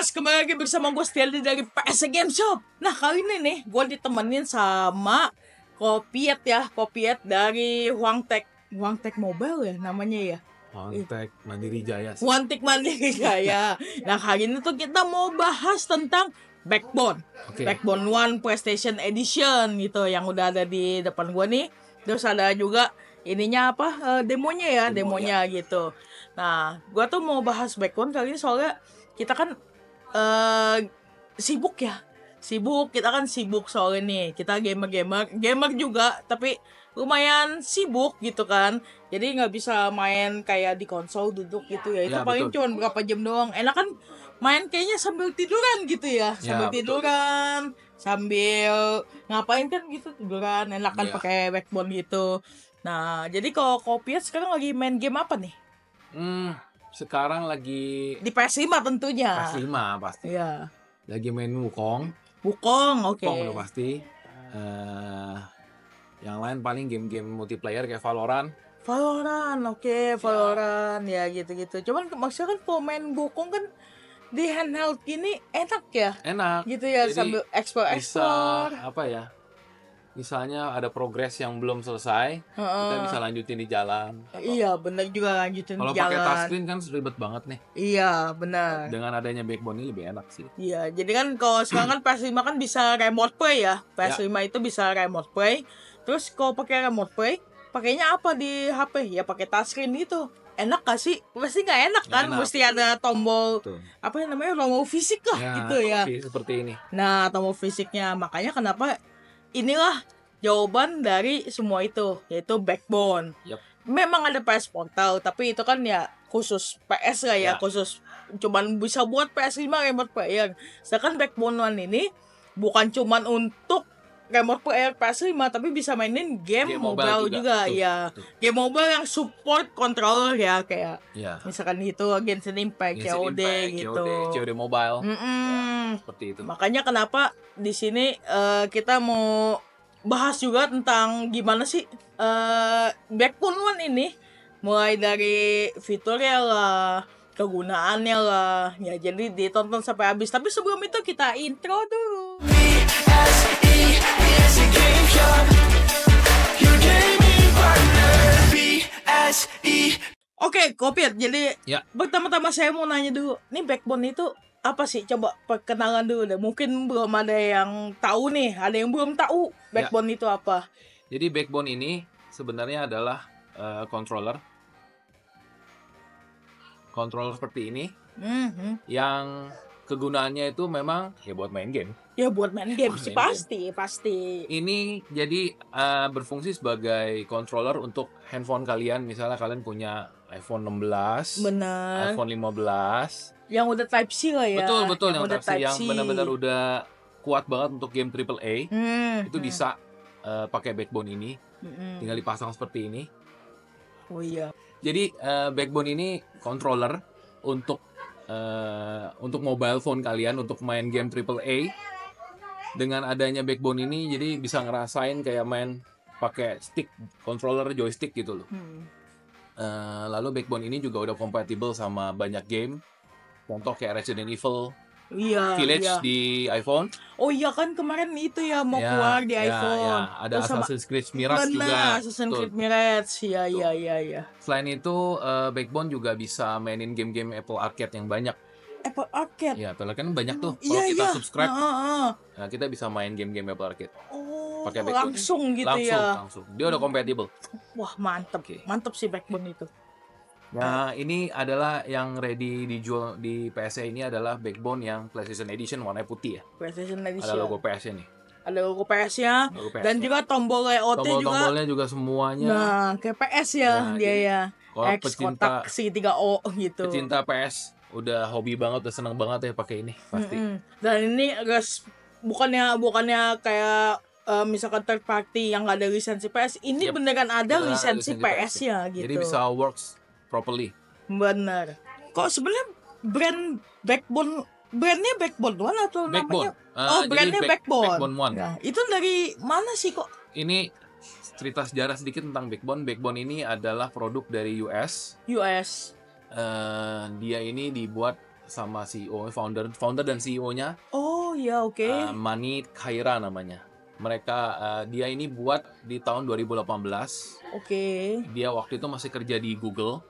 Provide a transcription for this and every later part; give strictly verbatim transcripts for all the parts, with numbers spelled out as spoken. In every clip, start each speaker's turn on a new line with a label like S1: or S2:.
S1: Mas, kembali lagi bersama gue Steldi dari P S Game Shop. Nah, kali ini nih gue ditemenin sama Kopiet ya, Kopiet dari Huangtek Huangtek Mobile ya namanya ya.
S2: Huangtek Mandiri Jaya.
S1: Huangtek Mandiri Jaya. Nah, hari ini tuh kita mau bahas tentang Backbone.
S2: Okay.
S1: Backbone One PlayStation Edition gitu yang udah ada di depan gue nih. Terus ada juga ininya apa? Uh, demonya ya,
S2: Demo,
S1: demonya ya. Gitu. Nah, gue tuh mau bahas Backbone kali ini soalnya kita kan uh, sibuk ya. Sibuk, kita kan sibuk soalnya nih. Kita gamer-gamer, gamer juga, tapi lumayan sibuk gitu kan. Jadi nggak bisa main kayak di konsol duduk gitu ya. Itu
S2: ya,
S1: paling
S2: betul.
S1: cuma berapa jam doang. Enak kan main kayaknya sambil tiduran gitu ya. Sambil
S2: ya,
S1: tiduran, betul. Sambil ngapain kan gitu tiduran. Enak kan ya. Pakai Backbone gitu. Nah, jadi kalau Kopiet sekarang lagi main game apa nih?
S2: Hmm, sekarang lagi
S1: di P S lima tentunya.
S2: P S lima pasti.
S1: Iya.
S2: Lagi main Wukong.
S1: Wukong, oke. Okay.
S2: Wukong udah pasti. Uh, yang lain paling game-game multiplayer kayak Valorant.
S1: Valorant, oke, okay. Valorant ya, ya gitu-gitu. Cuman maksudnya kan kalau main Wukong kan di handheld gini enak ya.
S2: Enak.
S1: Gitu ya. Jadi sambil explore-explore.
S2: Bisa apa ya? Misalnya ada progres yang belum selesai, uh, kita bisa lanjutin di jalan.
S1: Iya, benar juga lanjutin
S2: Kalo
S1: di jalan.
S2: Kalau pakai touchscreen kan ribet banget nih.
S1: Iya, benar.
S2: Dengan adanya Backbone ini lebih enak sih.
S1: Iya, jadi kan kalau sekarang kan P S lima kan bisa remote play ya. P S lima ya. Itu bisa remote play. Terus kalau pakai remote play, pakainya apa di H P? Ya pakai touchscreen itu. Enak gak sih? Pasti nggak enak kan? Enak. Mesti ada tombol. Betul. Apa yang namanya tombol fisik lah ya, gitu ya.
S2: Seperti ini.
S1: Nah, tombol fisiknya. Makanya kenapa inilah jawaban dari semua itu, yaitu Backbone.
S2: Yep.
S1: Memang ada P S Portal, tapi itu kan ya khusus P S lah ya, ya. Khusus cuman bisa buat P S lima remote player. Sedangkan Backbone One ini bukan cuman untuk remote player P S lima, tapi bisa mainin game, game mobile, mobile juga, juga. Betul, ya. Betul. Game mobile yang support controller ya, kayak ya. Misalkan itu Genshin Impact, C O D gitu.
S2: C O D Mobile.
S1: Mm-mm.
S2: Seperti itu.
S1: Makanya kenapa di sini uh, kita mau bahas juga tentang gimana sih uh, Backbone One ini, mulai dari fiturnya lah, kegunaannya lah, ya jadi ditonton sampai habis. Tapi sebelum itu kita intro dulu. Oke, Kopiet. Jadi
S2: ya.
S1: Pertama-tama saya mau nanya dulu, nih Backbone itu apa sih? Coba perkenalan dulu deh. Mungkin belum ada yang tahu nih, ada yang belum tahu Backbone ya. Itu apa.
S2: Jadi Backbone ini sebenarnya adalah uh, controller controller seperti ini, mm-hmm. yang kegunaannya itu memang ya buat main game.
S1: Ya buat main game sih, pasti, game. pasti.
S2: Ini jadi uh, berfungsi sebagai controller untuk handphone kalian. Misalnya kalian punya iPhone enam belas,
S1: benar.
S2: iPhone lima belas.
S1: Yang udah Type C lah ya.
S2: Betul, betul.
S1: Yang,
S2: yang
S1: udah
S2: Type C, yang benar-benar udah kuat banget untuk game triple A. Hmm, itu hmm. bisa uh, pakai Backbone ini. Hmm. Tinggal dipasang seperti ini.
S1: Oh iya.
S2: Jadi uh, Backbone ini controller untuk uh, untuk mobile phone kalian, untuk main game triple A. Dengan adanya Backbone ini, jadi bisa ngerasain kayak main pakai stick, controller joystick gitu loh. Hmm. Uh, lalu Backbone ini juga udah kompatibel sama banyak game. Contoh kayak Resident Evil,
S1: iya,
S2: Village
S1: iya.
S2: di iPhone.
S1: Oh iya kan kemarin itu ya mau
S2: ya,
S1: keluar di
S2: ya,
S1: iPhone.
S2: Ya. Ada terus Assassin's Creed Mirage
S1: bener,
S2: juga.
S1: Assassin's Creed Mirage, ya ya ya ya.
S2: Selain itu uh, Backbone juga bisa mainin game-game Apple Arcade yang banyak.
S1: Apple Arcade.
S2: Ya, Apple kan banyak tuh. Kalau
S1: iya,
S2: kita
S1: iya.
S2: subscribe,
S1: uh, uh.
S2: Nah, kita bisa main game-game Apple Arcade.
S1: Oh,
S2: pakai Backbone.
S1: Langsung gitu
S2: langsung,
S1: ya.
S2: Langsung, dia udah kompatibel.
S1: Wah, mantep. Okay. Mantep sih Backbone itu.
S2: Nah, ini adalah yang ready dijual di P S ini adalah Backbone yang PlayStation Edition warna putih ya.
S1: PlayStation Edition.
S2: Ada logo P S-nya nih.
S1: Ada logo P S-nya. Logo P S-nya. Dan juga tombol layout-nya
S2: tombol
S1: juga.
S2: Tombolnya juga semuanya.
S1: Nah, kayak P S ya nah, dia ya.
S2: Kalau
S1: X
S2: pecinta
S1: kotak segitiga O gitu.
S2: Pecinta P S udah hobi banget, udah seneng banget ya pakai ini pasti.
S1: Mm-hmm. Dan ini guys, bukannya bukannya kayak Uh, misalkan third party yang gak ada lisensi P S, ini yep. beneran ada beneran lisensi, lisensi P S-nya gitu.
S2: Jadi bisa works properly.
S1: Bener. Kok sebenarnya brand Backbone, brandnya Backbone One atau
S2: Backbone.
S1: namanya? Uh, oh, brandnya
S2: back,
S1: Backbone.
S2: Backbone One.
S1: Nah, itu dari mana sih kok?
S2: Ini cerita sejarah sedikit tentang Backbone. Backbone ini adalah produk dari U S.
S1: U S.
S2: Uh, dia ini dibuat sama C E O, founder, founder dan C E O-nya,
S1: Oh ya, oke.
S2: uh, Mani Khaira namanya. Mereka, uh, dia ini buat di tahun dua ribu delapan belas.
S1: Oke.
S2: Dia waktu itu masih kerja di Google.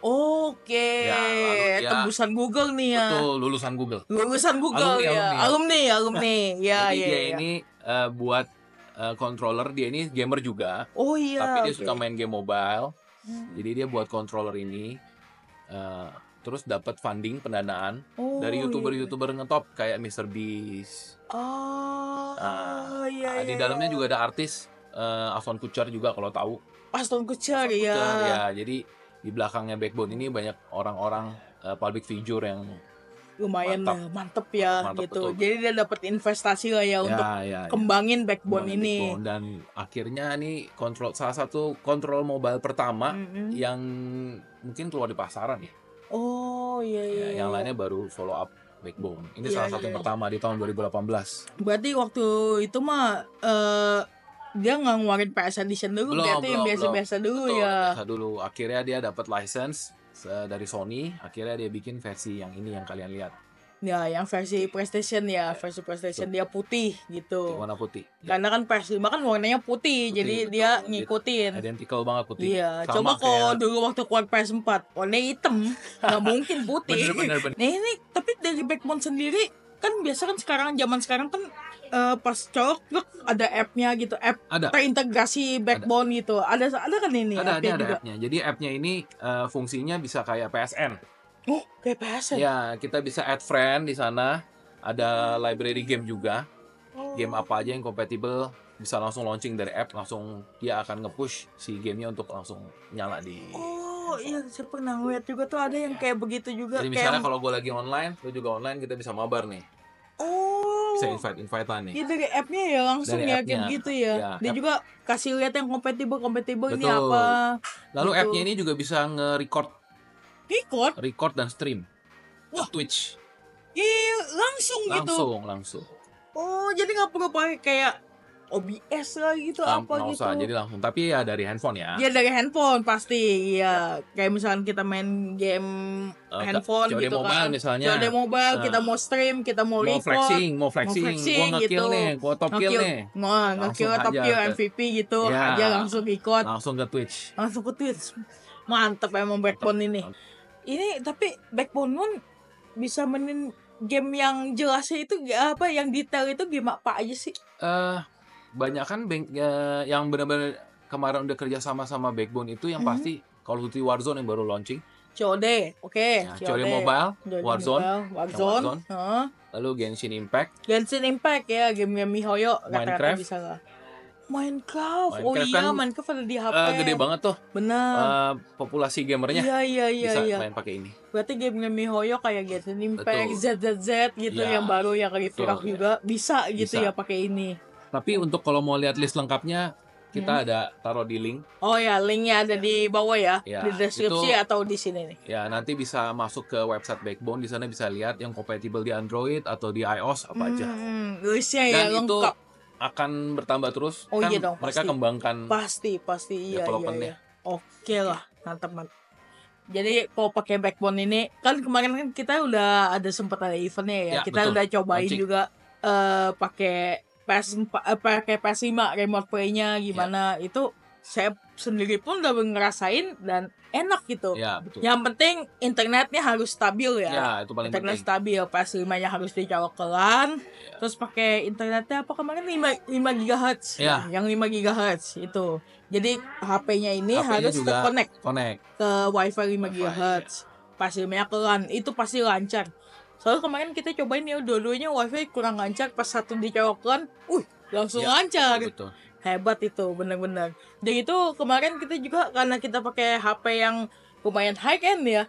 S1: Oke,
S2: Ya, lalu dia-
S1: tembusan Google nih ya.
S2: Betul, lulusan Google.
S1: Lulusan Google
S2: Alumni,
S1: ya.
S2: alumni.
S1: Alumni, alumni. Ya,
S2: Jadi
S1: ya,
S2: dia
S1: ya.
S2: ini uh, buat uh, controller, dia ini gamer juga,
S1: Oh iya.
S2: tapi dia
S1: oke.
S2: suka main game mobile.
S1: Hmm.
S2: Jadi dia buat controller ini, uh, terus dapat funding pendanaan
S1: Oh,
S2: dari
S1: iya.
S2: youtuber-youtuber ngetop kayak Mister Beast.
S1: Oh,
S2: Ah,
S1: iya,
S2: Ah,
S1: iya.
S2: di dalamnya juga ada artis, uh, Ashton Kutcher juga kalau tahu.
S1: Aston Kutcher ya.
S2: Kutcher, ya. Jadi di belakangnya Backbone ini banyak orang-orang uh, public figure yang
S1: Lumayan
S2: Mantap.
S1: lah, mantep ya
S2: Mantap,
S1: gitu.
S2: betul.
S1: Jadi dia dapat investasi lah ya, untuk
S2: ya, ya, ya.
S1: kembangin Backbone
S2: Kembangin
S1: ini.
S2: Backbone. Dan akhirnya nih kontrol salah satu kontrol mobile pertama
S1: Mm-mm.
S2: yang mungkin keluar di pasaran ya.
S1: Oh iya iya.
S2: Ya, yang
S1: iya.
S2: lainnya baru follow up Backbone. Ini
S1: Iya,
S2: salah satu
S1: iya.
S2: yang pertama di tahun dua ribu delapan belas.
S1: Berarti waktu itu mah eh dia nggak ngeluarin P S Edition dulu,
S2: Belum,
S1: berarti yang
S2: belum,
S1: biasa-biasa dulu
S2: Betul,
S1: ya.
S2: biasa dulu. Akhirnya dia dapat license eh, dari Sony. Akhirnya dia bikin versi yang ini yang kalian lihat,
S1: Ya, yang versi PlayStation ya, versi PlayStation dia putih gitu.
S2: warna putih. Ya,
S1: Karena kan P S lima kan warnanya putih,
S2: Putih,
S1: jadi
S2: betul.
S1: dia
S2: Jadi
S1: ngikutin.
S2: identical banget putih.
S1: Iya,
S2: Sama
S1: coba kalau
S2: kayak-
S1: dulu waktu keluar P S empat, warna hitam, nggak mungkin putih.
S2: Bener, bener, bener.
S1: Nah ini, tapi dari Backbone sendiri, kan biasa kan sekarang, zaman sekarang kan eh, pas colok, look, ada app-nya gitu, app
S2: Ada.
S1: terintegrasi Backbone gitu. Ada ada kan ini
S2: Ada,
S1: app-nya
S2: ada, ada
S1: juga?
S2: app-nya. Jadi app-nya ini eh, fungsinya bisa kayak P S N.
S1: Oh, kayak P S ya?
S2: Ya, kita bisa add friend di sana. Ada library game juga.
S1: Oh.
S2: Game apa aja yang kompatibel bisa langsung launching dari app, langsung dia akan nge-push si gamenya untuk langsung nyala di.
S1: Oh iya, saya pernah ngeliat juga tuh ada yang kayak begitu juga.
S2: Jadi
S1: kayak
S2: misalnya kalau gue lagi online, lu juga online, kita bisa mabar nih.
S1: Oh,
S2: Bisa invite-invite nih.
S1: ya dari app-nya ya langsung
S2: Dari
S1: ya
S2: app-nya.
S1: kayak gitu ya.
S2: Ya,
S1: Dia
S2: app.
S1: juga kasih lihat yang kompatibel kompatibel ini
S2: Betul.
S1: apa.
S2: Lalu
S1: Gitu.
S2: app-nya ini juga bisa nge-record,
S1: Record?
S2: record dan stream.
S1: Wah.
S2: Twitch.
S1: Iya, langsung, gitu.
S2: Langsung, langsung.
S1: Oh, jadi nggak perlu pakai kayak O B S lah gitu
S2: Um,
S1: apa
S2: nggak
S1: gitu.
S2: usah, jadi langsung. Tapi ya dari handphone ya.
S1: Ya dari handphone pasti, ya. Kayak misalkan kita main game
S2: Eh,
S1: handphone
S2: C O D
S1: gitu
S2: mobile
S1: kan.
S2: misalnya.
S1: C O D mobile,
S2: Nah.
S1: kita mau stream, kita mau,
S2: Mau
S1: record.
S2: flexing, mau flexing,
S1: flexing
S2: gua nge-kill
S1: gitu.
S2: nih, gua top kill
S1: Nge-kill.
S2: nih.
S1: Wah,
S2: Langsung
S1: nge-kill top
S2: aja
S1: kill
S2: ke-
S1: M V P gitu,
S2: Ya.
S1: aja langsung ikut.
S2: Langsung ke Twitch.
S1: Langsung ke Twitch. Mantep emang Backbone ini. Ini tapi Backbone Moon bisa mainin game yang jelasnya itu gak apa, yang detail itu game apa aja sih?
S2: Eh, banyak kan bank, ya, yang benar-benar kemarin udah kerja sama sama Backbone itu yang
S1: Mhm.
S2: pasti Call of Duty Warzone yang baru launching.
S1: C O D, oke.
S2: Nah, C O D Mobile,
S1: C O D
S2: Warzone,
S1: Mobile, Warzone.
S2: Warzone.
S1: Heeh.
S2: lalu Genshin Impact.
S1: Genshin Impact ya, game-game MiHoYo kata-kata
S2: Minecraft.
S1: bisa lah. Minecraft, oh
S2: Minecraft
S1: iya,
S2: kan,
S1: Minecraft ada di H P.
S2: Eh, gede banget tuh
S1: Benar.
S2: eh, populasi gamernya.
S1: Iya iya iya
S2: Bisa
S1: iya.
S2: main pakai ini.
S1: Berarti game-game MiHoYo kayak Genshin Impact,
S2: Betul.
S1: Z Z Z gitu
S2: Iya.
S1: yang baru yang lagi viral
S2: Betul.
S1: juga bisa gitu
S2: Bisa.
S1: ya pakai ini.
S2: Tapi untuk kalau mau lihat list lengkapnya, kita
S1: Hmm.
S2: ada taruh di link.
S1: Oh ya, linknya ada di bawah ya,
S2: Ya,
S1: di deskripsi
S2: itu-
S1: atau di sini nih.
S2: Ya, nanti bisa masuk ke website Backbone, di sana bisa lihat yang compatible di Android atau di iOS apa aja.
S1: Hmm, listnya ya
S2: Dan itu
S1: lengkap.
S2: akan bertambah terus.
S1: Oh
S2: kan
S1: iya dong,
S2: mereka
S1: pasti.
S2: kembangkan.
S1: Pasti pasti iya iya.
S2: Developernya.
S1: iya. Oke lah, mantap mantap. Jadi kalau pakai Backbone ini kan kemarin kan kita udah ada sempat ada eventnya ya.
S2: Ya,
S1: Kita
S2: betul.
S1: udah cobain
S2: Launching.
S1: juga eh pakai P S empat, eh, pakai P S lima remote play-nya gimana.
S2: Ya.
S1: Itu saya sendiri pun udah ngerasain dan enak gitu.
S2: Ya, betul.
S1: Yang penting internetnya harus stabil ya.
S2: Ya, itu paling
S1: Internet
S2: penting.
S1: stabil, P S lima-nya harus dicolok ke LAN.
S2: Ya.
S1: Terus pakai internetnya apa kemarin lima gigahertz.
S2: Ya.
S1: Yang lima gigahertz itu. Jadi H P-nya ini
S2: H P-nya
S1: harus
S2: juga
S1: connect
S2: Connect.
S1: ke Wi-Fi lima
S2: Wi-Fi,
S1: gigahertz. Pas lima-nya ke LAN, itu pasti lancar. Soalnya kemarin kita cobain ya dua-duanya Wi-Fi kurang lancar, pas satu dicolok ke LAN, uh, langsung
S2: Ya,
S1: lancar.
S2: Betul.
S1: Hebat itu, bener-bener. Dan itu kemarin kita juga karena kita pakai H P yang lumayan high end ya,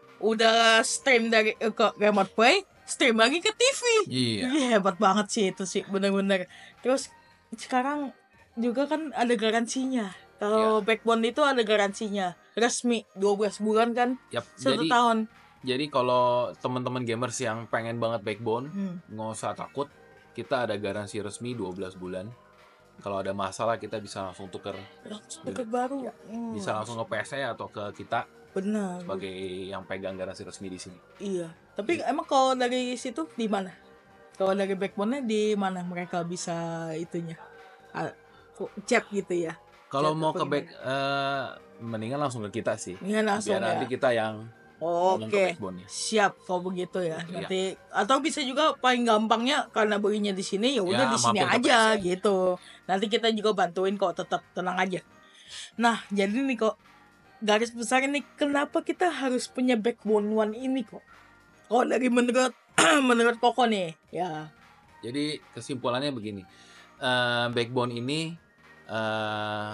S1: udah stream dari eh, ke remote play, stream lagi ke T V.
S2: Iya.
S1: Ih, hebat banget sih itu sih, bener-bener. Terus sekarang juga kan ada garansinya. Kalau
S2: Iya.
S1: Backbone itu ada garansinya resmi dua belas bulan kan,
S2: Yap.
S1: satu
S2: Jadi
S1: tahun.
S2: jadi kalau teman-teman gamers yang pengen banget Backbone,
S1: Hmm.
S2: nggak usah takut. Kita ada garansi resmi dua belas bulan. Kalau ada masalah kita bisa langsung tuker,
S1: Langsung deket baru. Hmm.
S2: bisa langsung ke P C atau ke kita.
S1: Benar.
S2: sebagai yang pegang garasi resmi di sini.
S1: Iya. Tapi emang kalau dari situ di mana? Kalau dari backbone-nya di mana mereka bisa itunya? Ah, chat gitu ya.
S2: Kalau
S1: Chat
S2: mau
S1: apa
S2: ke back eh, mendingan langsung ke kita sih.
S1: Iya langsung
S2: Biar
S1: ya.
S2: nanti kita yang ngomong ke
S1: Oke.
S2: backbone-nya.
S1: Siap kalau begitu ya.
S2: Iya.
S1: Nanti atau bisa juga paling gampangnya karena belinya di sini ya udah
S2: Ya,
S1: di sini
S2: mampir ke
S1: aja
S2: P S ya.
S1: gitu. Nanti kita juga bantuin kok, tetap tenang aja. Nah, jadi nih kok garis besar ini kenapa kita harus punya backbone one ini kok? Oh, dari menurut menurut Koko nih, ya.
S2: Jadi kesimpulannya begini, eh, backbone ini eh,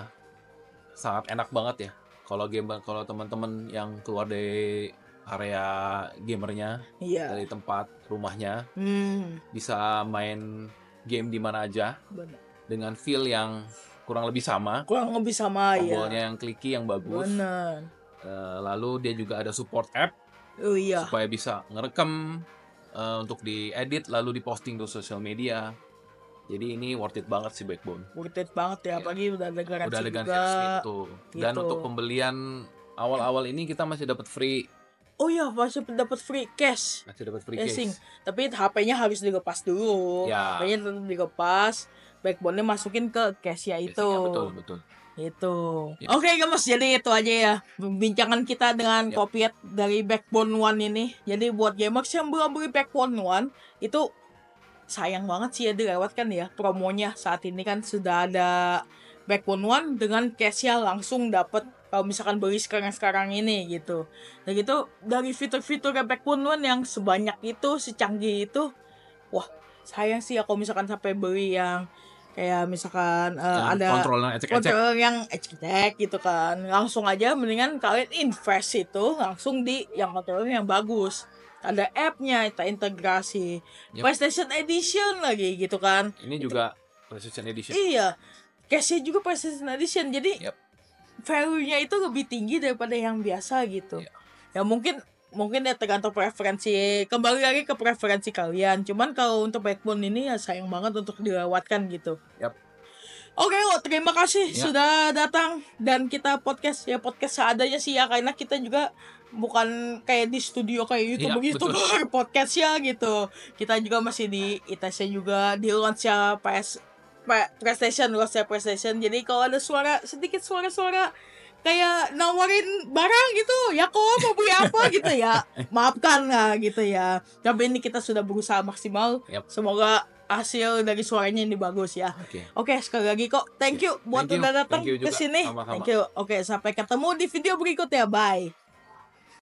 S2: sangat enak banget ya. Kalau game, kalau teman-teman yang keluar dari area gamernya,
S1: Iya.
S2: dari tempat rumahnya,
S1: Hmm,
S2: bisa main game di mana aja
S1: benar.
S2: dengan feel yang kurang lebih sama,
S1: Kurang lebih sama ya.
S2: tombolnya yang clicky yang bagus.
S1: Benar.
S2: Eh, lalu dia juga ada support app
S1: Oh iya.
S2: supaya bisa ngerekam eh, untuk diedit lalu diposting ke sosial media. Jadi ini worth it banget sih Backbone.
S1: Worth it banget ya,
S2: Iya.
S1: apalagi udah ada garansi
S2: Udah ada ganti
S1: juga.
S2: resmi tuh. Dan
S1: Gitu.
S2: untuk pembelian awal-awal ini kita masih dapat free,
S1: Oh iya, masih dapat free cash.
S2: masih dapat free
S1: Casing.
S2: case.
S1: Tapi H P-nya harus dilepas dulu.
S2: Ya.
S1: H P-nya tetap dilepas. Backbone-nya masukin ke cash-nya itu.
S2: Casingnya betul betul.
S1: Itu.
S2: Ya.
S1: Oke, Gemes, jadi itu aja ya pembincangan kita dengan
S2: Ya.
S1: Kopiet dari Backbone One ini. Jadi buat gamers yang belum beli Backbone One itu sayang banget sih ya dilewatkan ya promonya. Saat ini kan sudah ada Backbone One dengan cash-nya langsung dapat kalau misalkan beli sekarang-sekarang ini gitu. Dan gitu dari fitur-fitur Backbone One yang sebanyak itu, secanggih itu, wah sayang sih ya kalau misalkan sampai beli yang kayak misalkan eh,
S2: Yang
S1: ada
S2: kontrolnya ecek-ecek.
S1: kontrol yang ecek gitu kan, langsung aja mendingan kalian invest itu langsung di yang kontrolnya yang bagus, ada app-nya terintegrasi.
S2: Yep.
S1: PlayStation Edition lagi gitu kan.
S2: Ini juga PlayStation Edition.
S1: Iya, case-nya juga PlayStation Edition, jadi
S2: Yep.
S1: value-nya itu lebih tinggi daripada yang biasa gitu.
S2: Iya.
S1: Ya mungkin mungkin ya tergantung preferensi, kembali lagi ke preferensi kalian. Cuman kalau untuk Backbone ini ya sayang banget untuk dilewatkan gitu.
S2: Yap.
S1: Oke, oh, terima kasih
S2: Ya.
S1: sudah datang dan kita podcast ya podcast seadanya sih ya, karena kita juga bukan kayak di studio kayak YouTube
S2: Iya,
S1: begitu podcast ya gitu. Kita juga masih di I T C juga di launch ya P S P- PlayStation, launch ya PlayStation. Jadi kalau ada suara sedikit suara-suara kayak nawarin barang gitu ya, kok mau beli apa gitu ya, maafkan lah gitu ya. Tapi ini kita sudah berusaha maksimal.
S2: Yap.
S1: Semoga hasil dari suaranya ini bagus ya.
S2: Oke.
S1: Oke, sekali lagi kok thank you buat
S2: Thank you.
S1: udah datang
S2: Thank you
S1: ke
S2: juga.
S1: sini.
S2: Sama-sama.
S1: Thank you. Oke, sampai ketemu di video berikutnya. Bye.